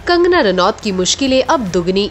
कंगना रनौत की मुश्किलें अब दुगनी।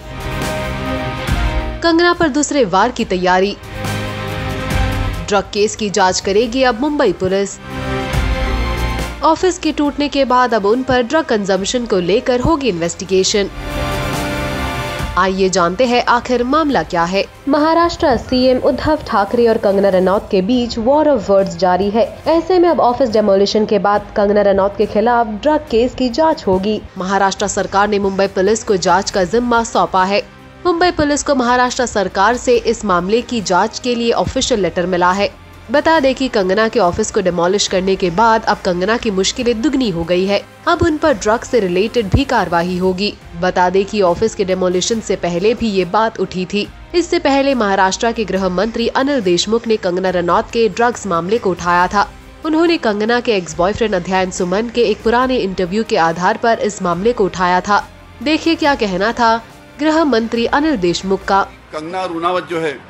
कंगना पर दूसरे वार की तैयारी। ड्रग केस की जांच करेगी अब मुंबई पुलिस। ऑफिस के टूटने के बाद अब उन पर ड्रग कंजम्पशन को लेकर होगी इन्वेस्टिगेशन। आइए जानते हैं आखिर मामला क्या है। महाराष्ट्र सीएम उद्धव ठाकरे और कंगना रनौत के बीच वॉर ऑफ वर्ड्स जारी है। ऐसे में अब ऑफिस डेमोलिशन के बाद कंगना रनौत के खिलाफ ड्रग केस की जांच होगी। महाराष्ट्र सरकार ने मुंबई पुलिस को जांच का जिम्मा सौंपा है। मुंबई पुलिस को महाराष्ट्र सरकार से इस मामले की जांच के लिए ऑफिशियल लेटर मिला है। बता दें कि कंगना के ऑफिस को डिमोलिश करने के बाद अब कंगना की मुश्किलें दुगनी हो गई है। अब उन पर ड्रग से रिलेटेड भी कार्रवाई होगी। बता दें कि ऑफिस के डिमोलिशन से पहले भी ये बात उठी थी। इससे पहले महाराष्ट्र के गृह मंत्री अनिल देशमुख ने कंगना रनौत के ड्रग्स मामले को उठाया था। उन्होंने कंगना के एक्स बॉयफ्रेंड अध्ययन सुमन के एक पुराने इंटरव्यू के आधार पर इस मामले को उठाया था। देखिए क्या कहना था गृह मंत्री अनिल देशमुख का। कंगना रनौत जो है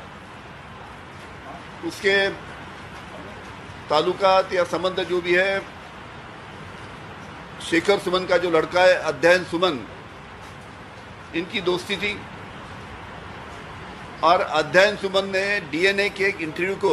उसके ताल्लुकात या संबंध जो भी है, शेखर सुमन का जो लड़का है अध्ययन सुमन, इनकी दोस्ती थी। और अध्ययन सुमन ने डीएनए के एक इंटरव्यू को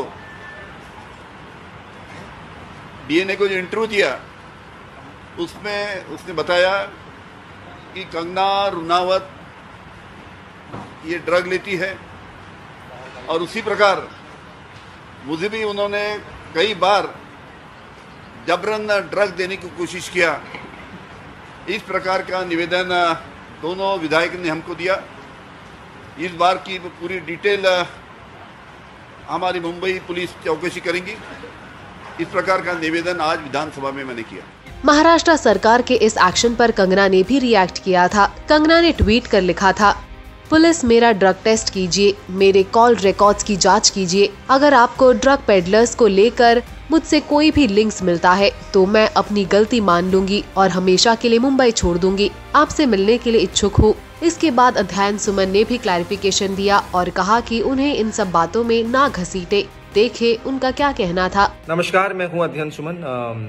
जो इंटरव्यू दिया उसमें उसने बताया कि कंगना रनौत ये ड्रग लेती है। और उसी प्रकार मुझे भी उन्होंने कई बार जबरन ड्रग देने की कोशिश किया। इस प्रकार का निवेदन दोनों विधायक ने हमको दिया। इस बार की पूरी डिटेल हमारी मुंबई पुलिस चौकसी करेंगी। इस प्रकार का निवेदन आज विधानसभा में मैंने किया। महाराष्ट्र सरकार के इस एक्शन पर कंगना ने भी रिएक्ट किया था। कंगना ने ट्वीट कर लिखा था, पुलिस मेरा ड्रग टेस्ट कीजिए, मेरे कॉल रिकॉर्ड्स की जांच कीजिए। अगर आपको ड्रग पेडलर्स को लेकर मुझसे कोई भी लिंक्स मिलता है तो मैं अपनी गलती मान लूंगी और हमेशा के लिए मुंबई छोड़ दूंगी। आपसे मिलने के लिए इच्छुक हूँ। इसके बाद अध्ययन सुमन ने भी क्लैरिफिकेशन दिया और कहा कि उन्हें इन सब बातों में ना घसीटे। देखे उनका क्या कहना था। नमस्कार, मैं हूँ अध्ययन सुमन।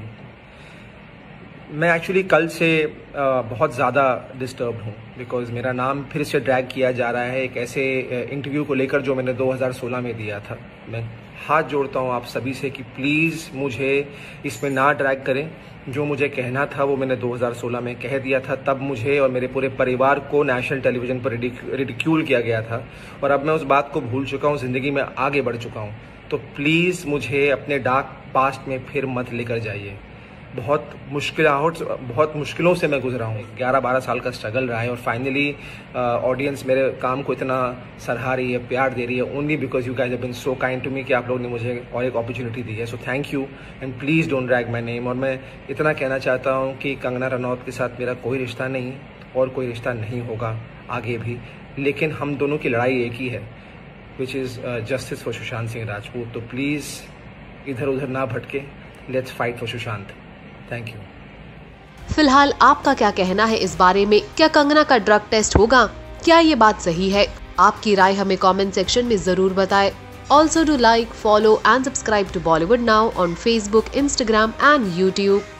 मैं एक्चुअली कल से बहुत ज़्यादा डिस्टर्ब्ड हूँ बिकॉज मेरा नाम फिर से ड्रैग किया जा रहा है एक ऐसे इंटरव्यू को लेकर जो मैंने 2016 में दिया था। मैं हाथ जोड़ता हूँ आप सभी से कि प्लीज़ मुझे इसमें ना ड्रैग करें। जो मुझे कहना था वो मैंने 2016 में कह दिया था। तब मुझे और मेरे पूरे परिवार को नेशनल टेलीविज़न पर रिडिक्यूल किया गया था और अब मैं उस बात को भूल चुका हूँ, ज़िंदगी में आगे बढ़ चुका हूँ। तो प्लीज़ मुझे अपने डार्क पास्ट में फिर मत लेकर जाइए। बहुत मुश्किलों से मैं गुजरा हूँ। 11-12 साल का स्ट्रगल रहा है और फाइनली ऑडियंस मेरे काम को इतना सराहा रही है, प्यार दे रही है, only because you guys have been so kind to me कि आप लोगों ने मुझे और एक अपॉर्चुनिटी दी है। So thank you and please don't drag my name. और मैं इतना कहना चाहता हूँ कि कंगना रनौत के साथ मेरा कोई रिश्ता नहीं और कोई रिश्ता नहीं होगा आगे भी, लेकिन हम दोनों की लड़ाई एक ही है, which is justice for Sushant Singh Rajput. तो प्लीज़ इधर उधर ना भटके, let's fight for Sushant. Thank you. फिलहाल आपका क्या कहना है इस बारे में? क्या कंगना का ड्रग टेस्ट होगा? क्या ये बात सही है? आपकी राय हमें कमेंट सेक्शन में जरूर बताएं। Also do like, follow and subscribe to Bollywood Now on Facebook, Instagram and YouTube.